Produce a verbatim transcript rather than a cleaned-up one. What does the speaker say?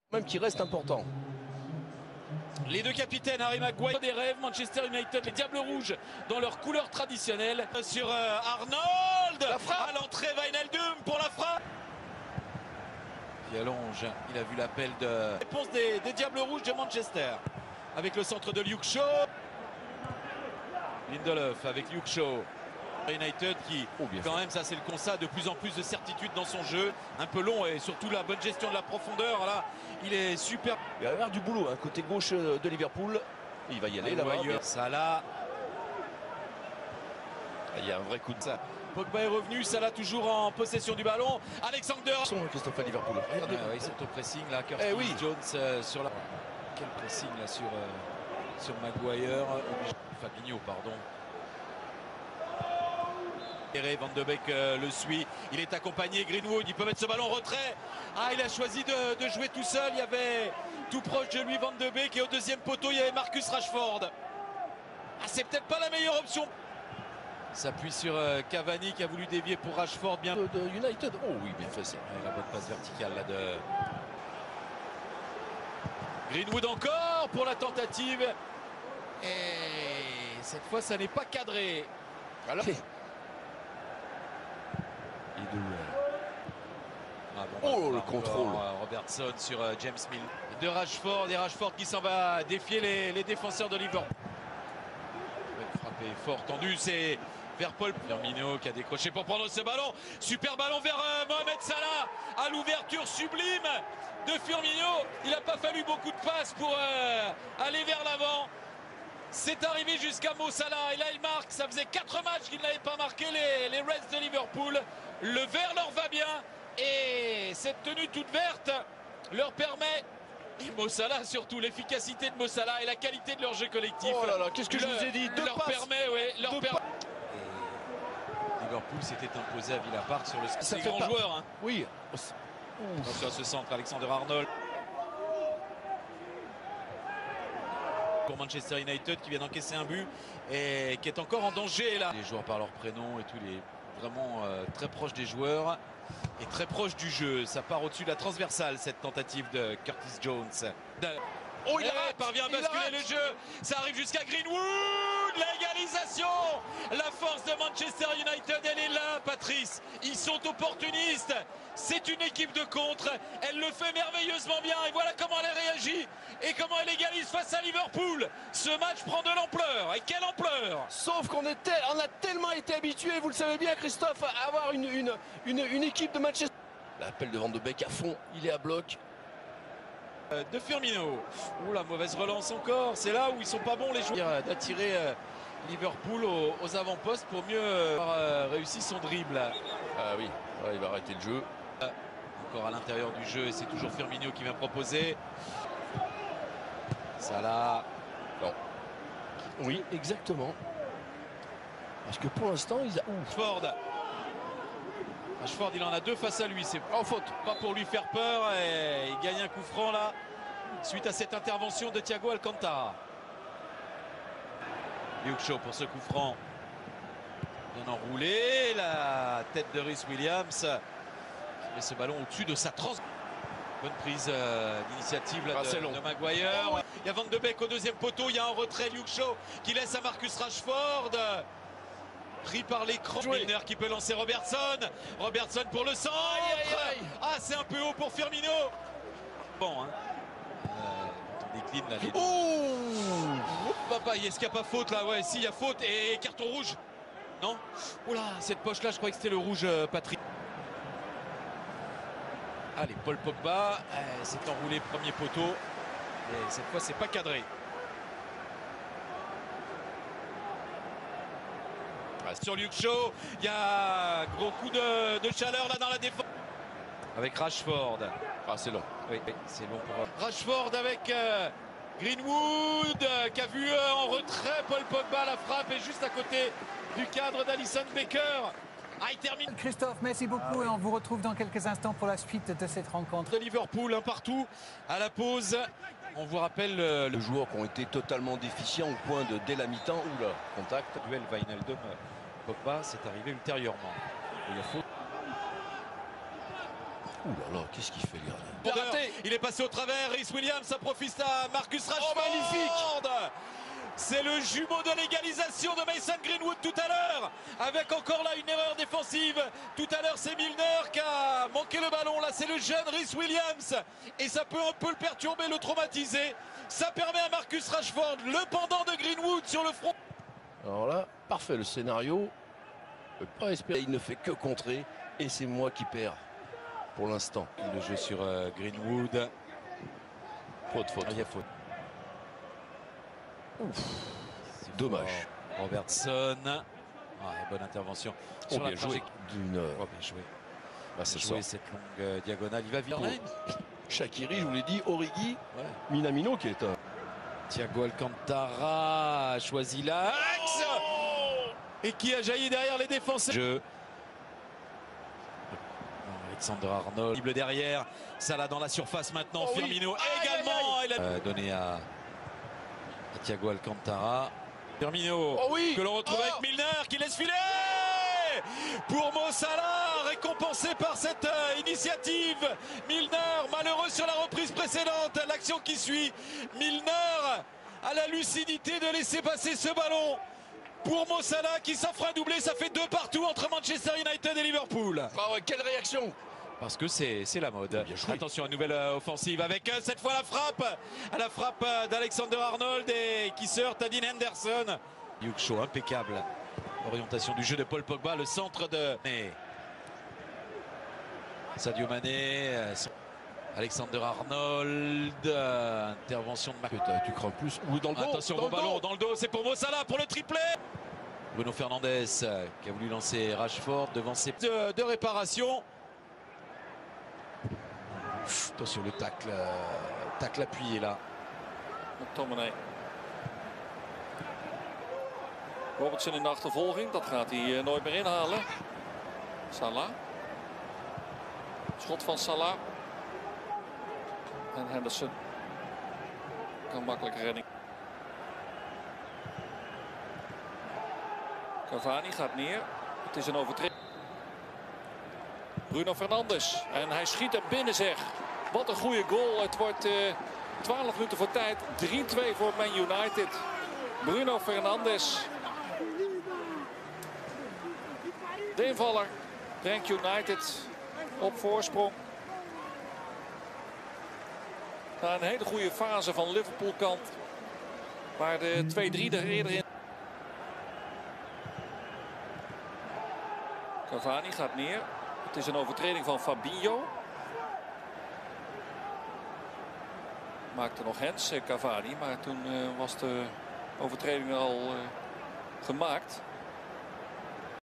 Même qui reste important. Les deux capitaines, Harry Maguire des rêves, Manchester United, les Diables Rouges dans leur couleur traditionnelle. Sur euh, Arnold, la frappe. à l'entrée, Wijnaldum pour la frappe. Qui allonge, il a vu l'appel de réponse des, des Diables Rouges de Manchester. Avec le centre de Luke Shaw. Lindelof avec Luke Shaw. United qui, oh, bien quand fait. même, ça c'est le constat, de plus en plus de certitude dans son jeu. Un peu long et surtout la bonne gestion de la profondeur. Là, il est super. Il va y avoir du boulot, hein, côté gauche de Liverpool. Il va y aller là-bas. Salah. Il y a un vrai coup de ça. Pogba est revenu, Salah toujours en possession du ballon. Alexander. Ils sont Christophe à Liverpool. Regardez. Ah, ouais, ils sont au pressing là. Curtis eh oui. Jones euh, sur la. Quel pressing là sur, euh, sur Maguire. Fabinho, pardon. Van de Beek euh, le suit, il est accompagné, Greenwood, il peut mettre ce ballon en retrait. Ah, il a choisi de, de jouer tout seul, il y avait tout proche de lui Van de Beek et au deuxième poteau il y avait Marcus Rashford. Ah, c'est peut-être pas la meilleure option. S'appuie sur euh, Cavani qui a voulu dévier pour Rashford bien. De, de United, oh oui, bien fait ça. La bonne passe verticale là de Greenwood encore pour la tentative. Et cette fois ça n'est pas cadré. Alors... Ah bon, oh, bah, le contrôle. Euh, Robertson sur euh, James Mill. De Rashford, et Rashford qui s'en va défier les, les défenseurs de Liverpool. Frappé fort tendu, c'est vers Paul Firmino qui a décroché pour prendre ce ballon. Super ballon vers euh, Mohamed Salah à l'ouverture sublime de Firmino. Il n'a pas fallu beaucoup de passes pour euh, aller vers l'avant. C'est arrivé jusqu'à Mo Salah et là il marque. Ça faisait quatre matchs qu'ils n'avaient pas marqué, les, les Reds de Liverpool. Le vert leur va bien et cette tenue toute verte leur permet, et Mo Salah surtout, l'efficacité de Mo Salah et la qualité de leur jeu collectif. Oh là là, qu'est-ce que le, je vous ai dit, deux leur passes, permet, ouais, leur deux permet. Et Liverpool s'était imposé à Villa Park sur le ça c'est fait grand pas... joueur. Hein. Oui. Attention à ce centre, Alexander Arnold. Pour Manchester United qui vient d'encaisser un but et qui est encore en danger là. Les joueurs par leur prénom et tout, les vraiment euh, très proche des joueurs et très proche du jeu. Ça part au-dessus de la transversale cette tentative de Curtis Jones. De... Oh, il arrête, parvient à basculer le jeu. Ça arrive jusqu'à Greenwood. L'égalisation. La force de Manchester United, elle est là, Patrice. Ils sont opportunistes. C'est une équipe de contre. Elle le fait merveilleusement bien. Et voilà comment elle réagit. Et comment elle égalise face à Liverpool. Ce match prend de l'ampleur. Et quelle ampleur! Sauf qu'on est tel... on a tellement été habitués, vous le savez bien, Christophe, à avoir une, une, une, une équipe de Manchester. L'appel de Van de Beek à fond. Il est à bloc. De Firmino. Ouh, la mauvaise relance encore. C'est là où ils sont pas bons les joueurs d'attirer euh, Liverpool aux, aux avant-postes pour mieux avoir euh, réussi son dribble. Ah oui, ouais, il va arrêter le jeu. Euh, encore à l'intérieur du jeu et c'est toujours Firmino qui vient proposer. Salah. Non. Oui, exactement. Parce que pour l'instant, ils a... Rashford. Rashford, il en a deux face à lui. C'est en faute. Pas pour lui faire peur. Et il gagne un coup franc là. Suite à cette intervention de Thiago Alcantara. Luke Shaw pour ce coup franc. Bien enroulé. La tête de Rhys Williams. Qui met ce ballon au-dessus de sa trans. Bonne prise euh, d'initiative ah, de, de Maguire. Oh. Il y a Van de Beek au deuxième poteau. Il y a un retrait Luke Shaw qui laisse à Marcus Rashford. Pris par l'écran. Milner qui peut lancer Robertson. Robertson pour le centre. Aïe, aïe, aïe. Ah, c'est un peu haut pour Firmino. Bon, hein. Euh, on décline là. Les... Oh, papa, est-ce qu'il n'y a pas faute là? Ouais, si, il y a faute et carton rouge. Non? Oula, cette poche là, je croyais que c'était le rouge, euh, Patrick. Allez, Paul Pogba euh, s'est enroulé premier poteau. Et cette fois, c'est pas cadré. Sur Luke Shaw, il y a un gros coup de, de chaleur là dans la défense. Avec Rashford. ah, c'est long. Oui, c'est long pour Rashford avec euh, Greenwood euh, qui a vu euh, en retrait Paul Pogba. La frappe est juste à côté du cadre d'Alisson Becker. Ah, il termine. Christophe, merci beaucoup ah, oui. Et on vous retrouve dans quelques instants pour la suite de cette rencontre. De Liverpool, un partout à la pause. On vous rappelle le... les joueurs qui ont été totalement déficients au point de dès la mi-temps. Oula, contact. Duel Wijnaldum Pogba, c'est arrivé ultérieurement. Il y a faute. Ouh là là, qu'est-ce qu'il fait, le gardien? Raté. Il est passé au travers. Rhys Williams, ça profite à Marcus Rashford. Oh, magnifique! C'est le jumeau de l'égalisation de Mason Greenwood tout à l'heure, avec encore là une erreur défensive. Tout à l'heure, c'est Milner qui a manqué le ballon. Là, c'est le jeune Rhys Williams. Et ça peut un peu le perturber, le traumatiser. Ça permet à Marcus Rashford, le pendant de Greenwood sur le front. Alors là, parfait le scénario. Je peux pas espérer. Il ne fait que contrer. Et c'est moi qui perds. Pour l'instant. Le jeu sur euh, Greenwood. Faute, faute. Ah, il y a faute. Ouf. Dommage. Fort. Robertson. Ah, bonne intervention. Oh, Sur bien la joué. D'une. Oh, bien joué. Bah, c'est Jouer ça. cette longue euh, diagonale. Il va vite. Oh. Shaqiri, je vous l'ai dit, Origi, Ouais. Minamino qui est un. Thiago Alcantara a choisi l'axe. Oh, et qui a jailli derrière les défenseurs. Jeu. Alexander Arnold cible derrière. Salah dans la surface maintenant. Oh, Firmino oui. Aïe, également. aïe, aïe. Il a euh, donné à, à Thiago Alcantara. Firmino oh oui. que l'on retrouve Oh. avec Milner qui laisse filer pour Mo Salah, récompensé par cette euh, initiative. Milner malheureux sur la reprise précédente. L'action qui suit. Milner a la lucidité de laisser passer ce ballon pour Mo Salah qui s'offre un doublé. Ça fait deux partout entre Manchester United et Liverpool. Ah ouais, quelle réaction! Parce que c'est la mode. Bien joué. Attention à une nouvelle euh, offensive avec euh, cette fois la frappe. À la frappe euh, d'Alexander Arnold et qui se heurte à Dean Henderson. Luke Shaw impeccable. Orientation du jeu de Paul Pogba. Le centre de Mané. Sadio Mané. euh, Alexander Arnold. euh, intervention de Marc. Tu crains plus. Ou dans le dos. Attention dans au le ballon dos. dans le dos. C'est pour Mo Salah pour le triplé. Bruno Fernandes euh, qui a voulu lancer Rashford devant ses de, de réparation. Attention le tacle, euh, tacle appuyé là. McTominay. Robertson in de achtervolging, dat gaat hij uh, nooit meer inhalen. Salah. Schot van Salah. En Henderson. Kan makkelijke redding. Cavani gaat neer. Het is een overtreding. Bruno Fernandes. En hij schiet hem binnen, zeg. Wat een goede goal. Het wordt uh, twaalf minuten voor tijd. drie twee voor Man United. Bruno Fernandes. De invaller brengt United op voorsprong. Na een hele goede fase van Liverpool kant. Waar de twee drie er eerder in. Cavani gaat neer. Het is een overtreding van Fabinho. Maakte nog Hens, Cavani, maar toen uh, was de overtreding al uh, gemaakt.